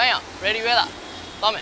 班呀 ，ready 约了，到没？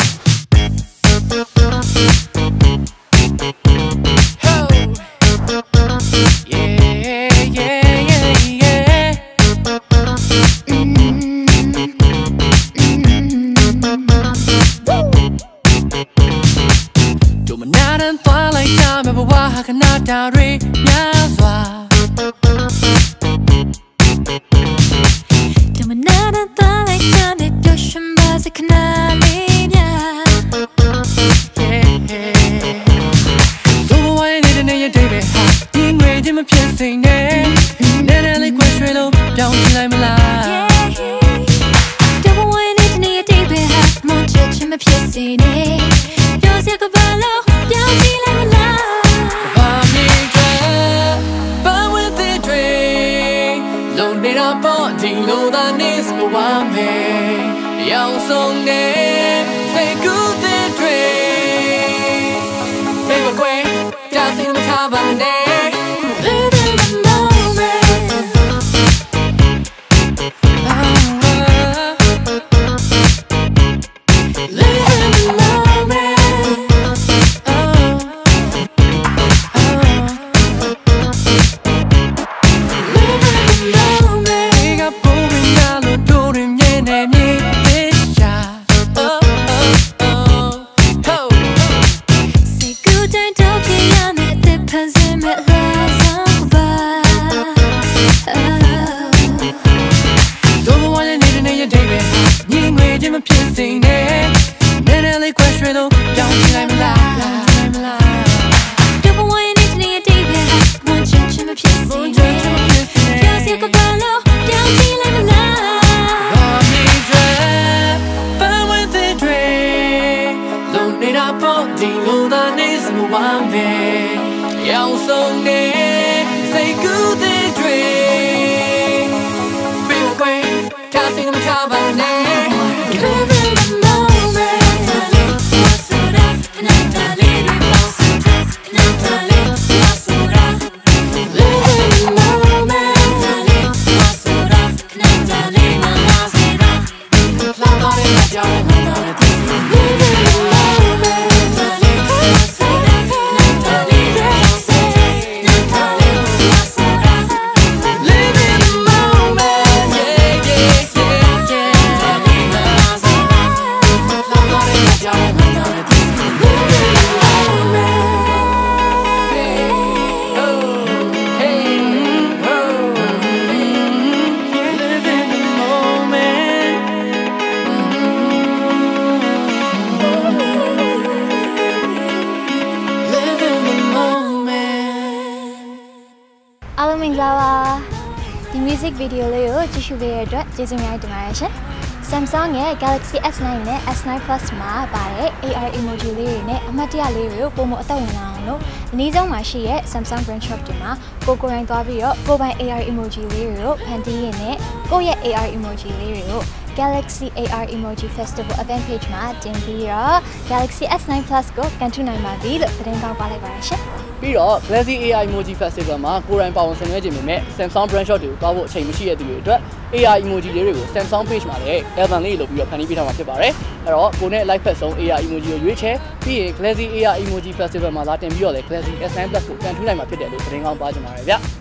music video လေးကိုကြည့်ရှုပေးတဲ့အတွက်ကျေးဇူးများတင်ပါတယ်ရှင် Samsung ရဲ့ Galaxy S9 နဲ့ S9 Plus မှာပါတဲ့ AR emoji လေးတွေနဲ့အမှတ်တရလေးတွေကိုပုံမအသက်ဝင်လာအောင်လို့အနည်းဆုံးမှာရှိတဲ့ Samsung brand shop တွေမှာကိုယ်တိုင်သွားပြီးတော့ကိုယ်ပိုင် AR emoji လေးတွေကိုဖန်တီးရင်းနဲ့ကိုယ့်ရဲ့ AR emoji လေးတွေကို Galaxy AR Emoji Festival event page မှာတင်ပြီးတော့ Galaxy S9 Plus ကိုကန်ထူနိုင်ပါပြီလို့သတင်းကောက်ပါလိုက်ပါရရှင်ပြီးတော့ Galaxy AR Emoji Festival မှာကိုယ်တိုင်ပါဝင်ဆင်နွှဲခြင်းပေမဲ့ Samsung brand shop တွေကိုသွားဖို့အချိန်မရှိတဲ့သူတွေအတွက် AR Emoji လေးတွေကို Samsung page မှာလည်း album လေးလုပ်ပြီးတော့ဖန်တီးပေးထားမှာဖြစ်ပါတယ်အဲ့တော့ကိုနဲ့ like ဖက်ဆုံး AR Emoji ကိုရွေးချယ်ပြီးရင် Galaxy AR Emoji Festival မှာလာတင်ပြီးတော့လည်း Galaxy S9 Plus ကိုကန်ထူနိုင်မှာဖြစ်တယ်လို့သတင်းကောက်ပါချင်ပါတယ်ဗျ